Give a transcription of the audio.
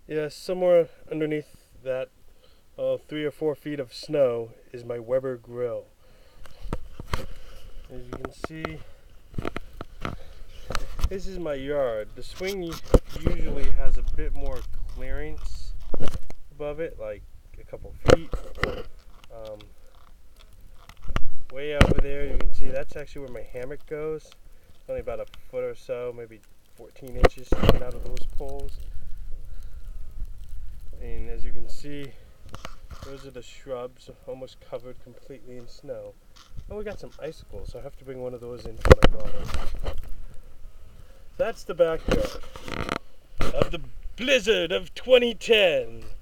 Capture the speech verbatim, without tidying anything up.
Yeah, somewhere underneath that uh, three or four feet of snow is my Weber grill. As you can see, this is my yard. The swing usually has a bit more clearance above it, like a couple feet. Um, way over there, you can see that's actually where my hammock goes. It's only about a foot or so, maybe fourteen inches sticking out of those poles. And as you can see, those are the shrubs, almost covered completely in snow. Oh, we got some icicles, so I have to bring one of those in for my daughter. That's the backyard of the blizzard of twenty ten.